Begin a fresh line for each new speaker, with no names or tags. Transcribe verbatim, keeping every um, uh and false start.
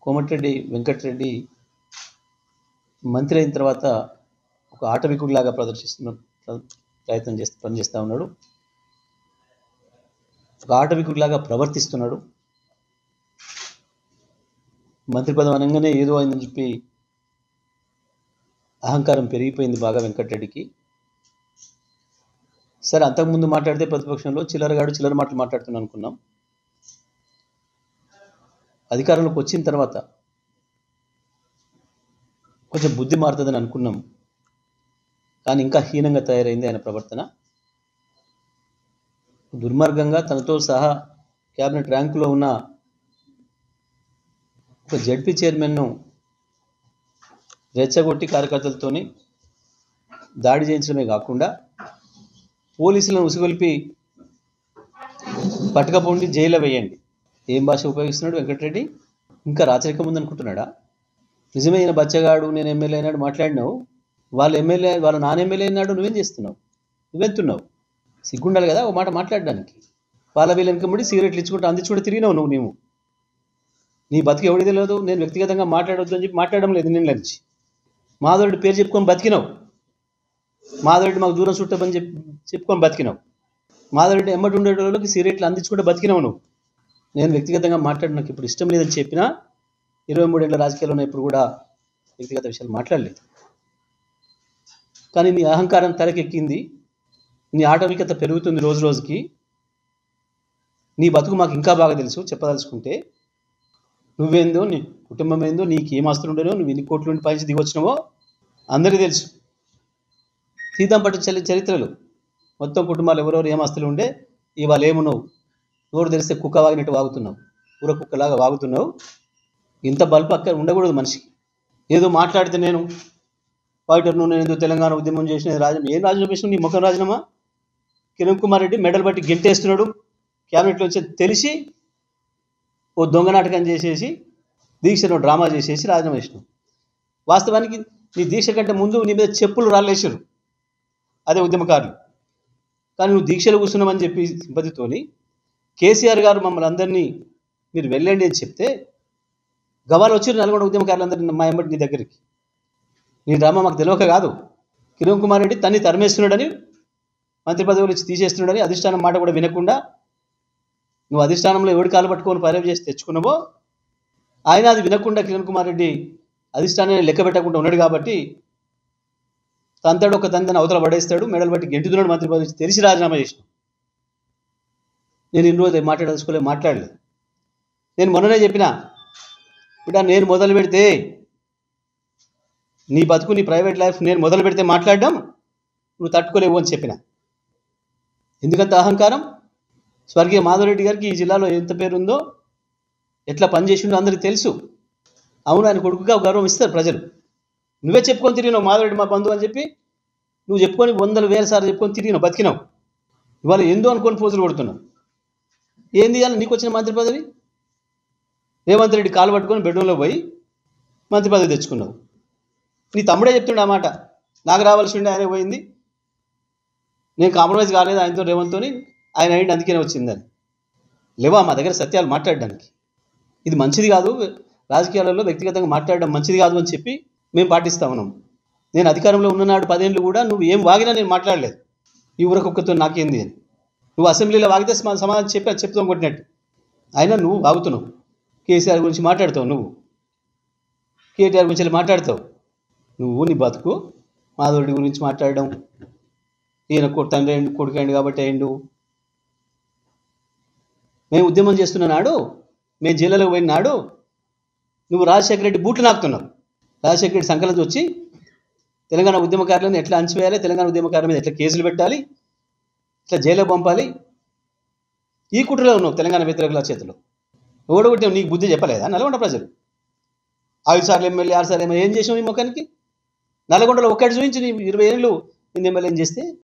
కోమటిరెడ్డి వెంకటరెడ్డి మంత్రి అయిన తర్వాత ఒక ఆటవికుడిలాగా ప్రదర్శిస్తున్న ప్రయత్నం చేస్తూ పనిచేస్తూ ఉన్నాడు. ఒక ఆటవికుడిలాగా ప్రవర్తిస్తున్నాడు. మంత్రి పదవి అనగానే ఏదో అయిందని చెప్పి అహంకారం పెరిగిపోయింది బాగా వెంకటరెడ్డికి. సరే, అంతకుముందు మాట్లాడితే ప్రతిపక్షంలో చిల్లరగాడు చిల్లర మాటలు మాట్లాడుతున్నాను అనుకున్నాం. అధికారంలోకి వచ్చిన తర్వాత కొంచెం బుద్ధి మారుతుందని అనుకున్నాం, కానీ ఇంకా హీనంగా తయారైంది ఆయన ప్రవర్తన. దుర్మార్గంగా తనతో సహా క్యాబినెట్ ర్యాంకులో ఉన్న ఒక జడ్పీ చైర్మన్ను రెచ్చగొట్టి కార్యకర్తలతోని దాడి చేయించడమే కాకుండా పోలీసులను ఉసుగొల్పి పట్టుకపోండి జైల్లో వేయండి. ఏం భాష ఉపయోగిస్తున్నాడు వెంకటరెడ్డి? ఇంకా రాచరికం ఉందనుకుంటున్నాడా? నిజమైన బచ్చగాడు, నేను ఎమ్మెల్యే అయినాడు మాట్లాడినావు. వాళ్ళ ఎమ్మెల్యే వాళ్ళ నాన్న ఎమ్మెల్యే అయినాడు, నువ్వేం చేస్తున్నావు? నువ్వెంతున్నావు? సిగ్గుండాలి కదా ఓ మాట మాట్లాడడానికి. వాళ్ళ వీళ్ళ వెనకబడి సిగరెట్లు ఇచ్చుకుంటూ అందించుకుంటూ తిరిగినావు నువ్వు. నీవు నీ బతికి ఎవడి తెలియదు. నేను వ్యక్తిగతంగా మాట్లాడవద్దు అని చెప్పి మాట్లాడడం లేదు. నేను నుంచి మాధవరెడ్డి పేరు చెప్పుకొని బతికినావు. మాధవరెడ్డి మాకు దూరం చుట్టమని చెప్పి చెప్పుకొని బతికినావు. మాధవరెడ్డి ఎమ్మటి ఉండే వాళ్ళకి సిగరెట్లు అందించుకుంటూ బతికినావు నువ్వు. నేను వ్యక్తిగతంగా మాట్లాడి నాకు ఇప్పుడు ఇష్టం లేదని చెప్పినా ఇరవై మూడేళ్ల రాజకీయాల్లో ఇప్పుడు కూడా వ్యక్తిగత విషయాలు మాట్లాడలేదు. కానీ నీ అహంకారం తలకెక్కింది, నీ ఆటవికత పెరుగుతుంది రోజు రోజుకి. నీ బతుకు మాకు ఇంకా బాగా తెలుసు. చెప్పదలుచుకుంటే నువ్వేందో, నీ కుటుంబం ఏందో, నీకు ఏం ఆస్తులు ఉండేనో, నువ్వు ఎన్ని కోట్ల నుండి పైచి దిగొచ్చినావో అందరికీ తెలుసు. సీతం పట్టు చలి చరిత్రలు మొత్తం కుటుంబాలు ఎవరెవరు ఏం ఆస్తులు ఉండే ఇవాళ ఏమున్నావు. నోరు తెరిస్తే కుక్క వాగినట్టు వాగుతున్నావు, ఊర కుక్కలాగా వాగుతున్నావు. ఇంత బల్పు అక్కడ ఉండకూడదు మనిషికి. ఏదో మాట్లాడితే నేను ఫైటర్, నువ్వు నేను ఏదో తెలంగాణ ఉద్యమం చేసిన రాజీనామా. ఏం రాజీనామా చేసిన? నీ ముఖం రాజీనామా. కిరణ్ కుమార్ రెడ్డి మెడల్ బట్టి గెంటేస్తున్నాడు క్యాబినెట్లో వచ్చి తెలిసి ఓ దొంగ నాటకం చేసేసి దీక్షను డ్రామా చేసేసి రాజీనామా చేసినావు. వాస్తవానికి నీ దీక్ష కంటే ముందు నీ మీద చెప్పులు రాళ్ళేసారు అదే ఉద్యమకారులు. కానీ నువ్వు దీక్షలు కూర్చున్నామని చెప్పి సింపతితోని కేసీఆర్ గారు మమ్మల్ని అందరినీ మీరు వెళ్ళండి అని చెప్తే గవాలు వచ్చారు నల్గొండ ఉద్యమకారులందరినీ మా ఎంబడి నీ దగ్గరికి. నీ డ్రామా మాకు తెలియక కాదు. కిరణ్ కుమార్ రెడ్డి తన్ని తరిమేస్తున్నాడని, మంత్రి పదవులు ఇచ్చి తీసేస్తున్నాడని అధిష్టానం మాట కూడా వినకుండా నువ్వు అధిష్టానంలో ఎవడి కాలు పట్టుకొని పైరవి చేసి తెచ్చుకున్నావో ఆయన అది వినకుండా కిరణ్ కుమార్ రెడ్డి అధిష్టానాన్ని లెక్క పెట్టకుండా ఉన్నాడు కాబట్టి తంతాడు ఒక తంతని అవతల పడేస్తాడు, మెడలు బట్టి గెంటుతున్నాడు మంత్రి పదవి తెలిసి రాజీనామా చేసినావు. నేను ఇన్ని రోజులు మాట్లాడదలుచుకోలేదు, మాట్లాడలేదు. నేను మొన్ననే చెప్పినా బిడ్డ, నేను మొదలు పెడితే నీ బతుకు నీ ప్రైవేట్ లైఫ్ నేను మొదలు పెడితే మాట్లాడడం నువ్వు తట్టుకోలేవు అని చెప్పిన. ఎందుకంత అహంకారం? స్వర్గీయ మాధవరెడ్డి గారికి ఈ జిల్లాలో ఎంత పేరుందో, ఎట్లా పనిచేసిండో అందరికీ తెలుసు. అవును, ఆయన కొడుకుగా గౌరవం ఇస్తారు ప్రజలు. నువ్వే చెప్పుకొని తిరిగినావు మాధవరెడ్డి మా బంధువు అని చెప్పి. నువ్వు చెప్పుకొని వందలు వేల సార్లు చెప్పుకొని తిరిగినావు, బతికినావు. ఇవాళ ఏందో అనుకొని పోజులు కొడుతున్నావు. ఏంది ఇవాళ నీకు వచ్చిన మంత్రి పదవి? రేవంత్ రెడ్డి కాలు పట్టుకొని బెడ్రూమ్లో పోయి మంత్రి పదవి తెచ్చుకున్నావు. నీ తమ్ముడే చెప్తుండే ఆ మాట, నాకు రావాల్సి ఉండే ఆయన పోయింది, నేను కాంప్రమైజ్ కాలేదు ఆయనతో రేవంత్తో, ఆయన అయింది అందుకనే వచ్చిందని. లేవా మా దగ్గర సత్యాలు మాట్లాడడానికి? ఇది మంచిది కాదు, రాజకీయాలలో వ్యక్తిగతంగా మాట్లాడడం మంచిది కాదు అని చెప్పి మేము పాటిస్తా ఉన్నాం. నేను అధికారంలో ఉన్ననాడు పదేళ్ళు కూడా నువ్వు ఏం వాగినా నేను మాట్లాడలేదు. ఈ ఊరకొక్కతో నాకేంది అని. నువ్వు అసెంబ్లీలో వాగితే సమాధానం చెప్పి చెప్తాం కొట్టినట్టు. అయినా నువ్వు వాగుతున్నావు. కేసీఆర్ గురించి మాట్లాడతావు, నువ్వు కేటీఆర్ గురించి మాట్లాడతావు. నువ్వు నీ బతుకు మాధవరెడ్డి గురించి మాట్లాడడం, ఈయన తండ్రి అయిండు కొడుకు అయిండు కాబట్టి అయిండు. మేము ఉద్యమం చేస్తున్న నాడు, మేము జైలులోకి పోయిన నాడు నువ్వు రాజశేఖర రెడ్డి బూట్లు నాకుతున్నావు. రాజశేఖర రెడ్డి సంకలతో వచ్చి తెలంగాణ ఉద్యమకారులను ఎట్లా అంచివేయాలి, తెలంగాణ ఉద్యమకారుల మీద ఎట్లా కేసులు పెట్టాలి, ఇట్లా జైల్లో పంపాలి, ఈ కుట్రలో ఉన్నావు తెలంగాణ వ్యతిరేకుల చేతిలో. ఓడగొట్టావు. నీకు బుద్ధి చెప్పలేదా నల్గొండ ప్రజలు? ఐదు సార్లు ఎమ్మెల్యే, ఆరు సార్లు ఎమ్మెల్యే ఏం చేసావు ఈ ముఖానికి? నల్గొండలో ఒక్కటి చూపించి నీ ఇరవై ఏళ్ళు నేను ఎమ్మెల్యే ఏం చేస్తే